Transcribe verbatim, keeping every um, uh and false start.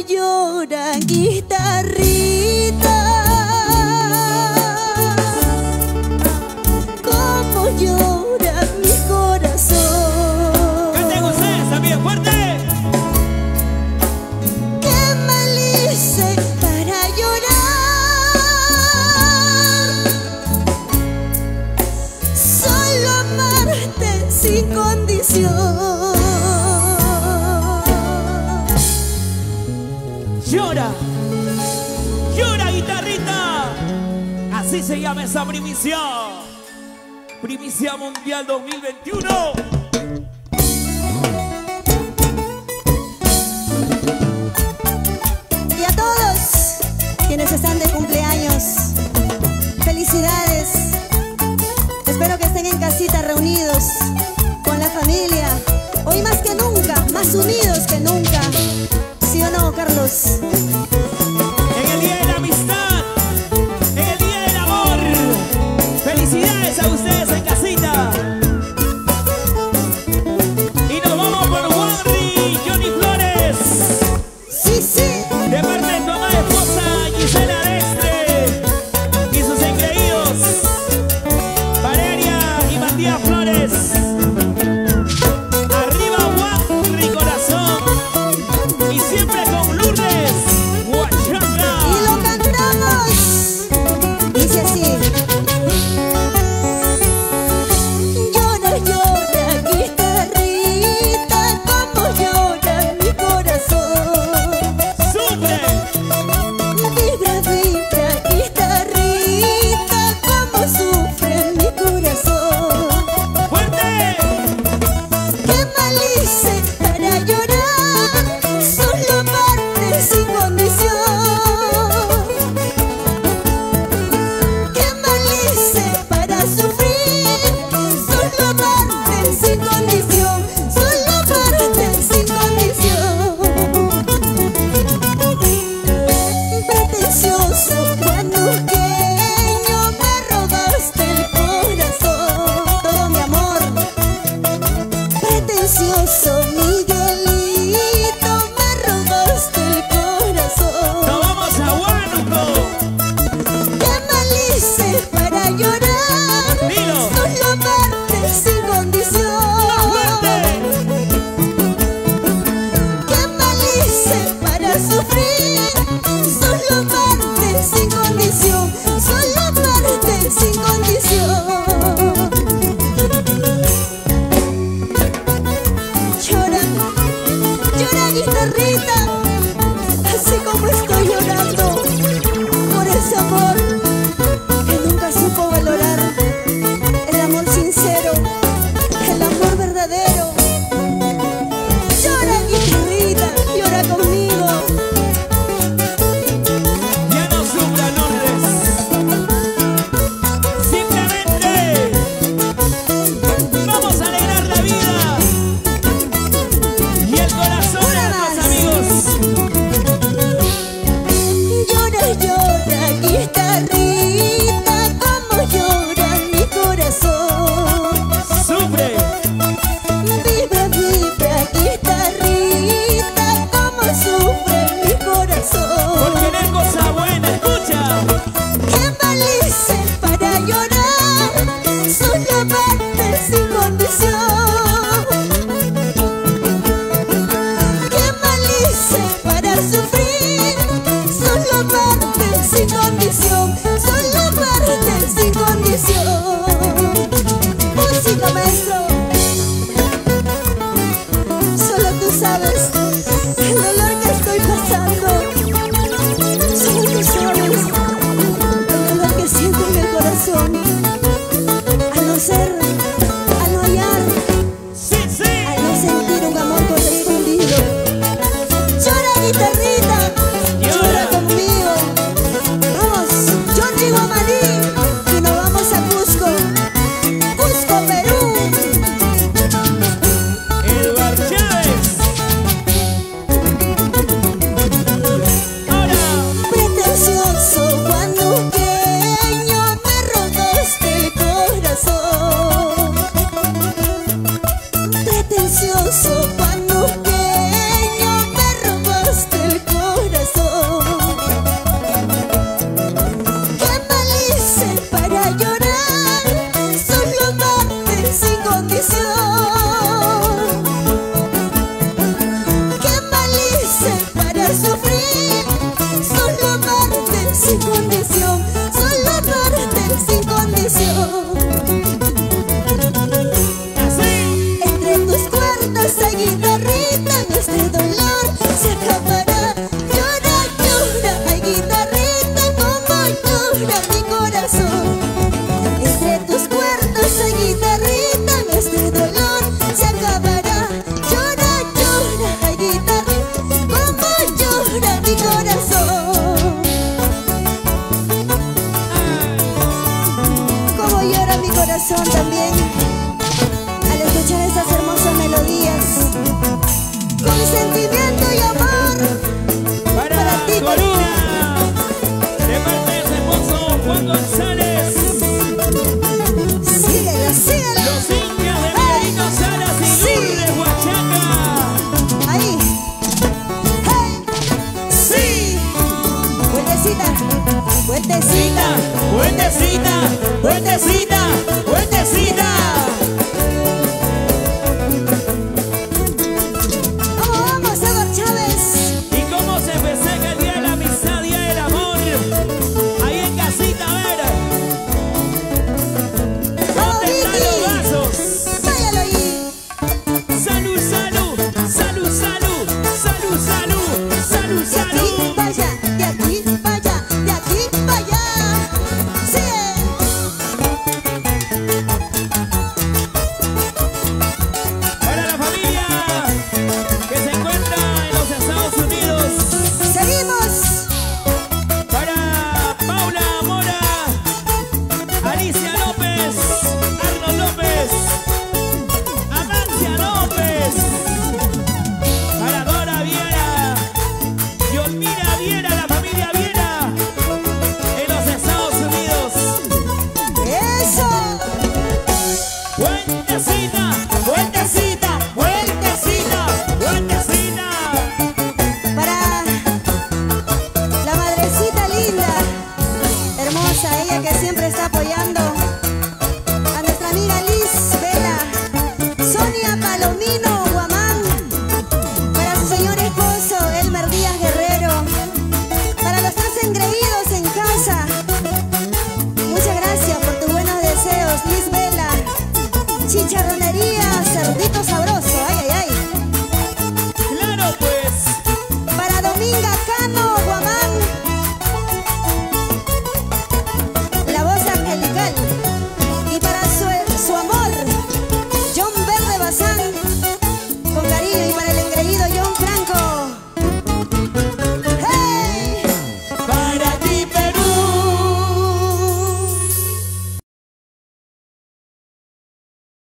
llora guitarrita, cómo llora mi corazón. ¡Canten ustedes también fuerte! ¿Qué mal hice para llorar? Solo amarte sin condición. Llora, llora guitarrita. Así se llama esa primicia. Primicia Mundial dos mil veintiuno. Y a todos quienes están de cumpleaños, felicidades. Espero que estén en casita reunidos con la familia. Hoy más que nunca, más unidos que nunca. ¿Sí o no, Carlos? En el día de la amistad, en el día del amor. Felicidades a ustedes en casita. Y nos vamos por Warri, Johnny Flores. Sí, sí. De parte de tu amada esposa Gisela Destre y sus engreídos Valeria y Matías Flores. Arriba Warri, corazón. Y siempre con Lourdes Huachanga. Y lo cantamos. Dice así. Llora, llora, guitarrita, como llora mi corazón. ¡Sufre! Vibra, vibra, guitarrita, como sufre mi corazón. ¡Fuerte! ¿Qué mal hice para llorar? Solo amarte sin condición. ¿Qué mal hice para sufrir? Solo amarte sin condición. Solo amarte sin condición. Pretencioso, juanuqueño, me robaste el corazón. Todo mi amor. Pretencioso Miguelito, me robaste el corazón. ¡Nos vamos a Huánuco! ¿Qué mal hice para llorar? Dilo. Solo amarte sin condición. ¡Fuerte! ¿Qué mal hice para sufrir? Solo amarte sin condición. Solo amarte sin condición. Llora, llora guitarrita, así como estoy llorando por ese amor que nunca supo valorar, el amor sincero, el amor verdadero. Llora guitarrita, llora conmigo. Ya no sufra, Lourdes. Simplemente vamos a alegrar la vida y el corazón de nuestros amigos. Llora, llora guitarrita, como llora mi corazón. ¡Sufre! Vibra, vibra guitarrita, como sufre mi corazón. Por querer cosa buena, escucha. ¿Qué mal hice para llorar? Solo amarte sin condición. ¿Qué mal hice para sufrir? Solo amarte sin condición. Solo amarte sin condición. Música, maestro.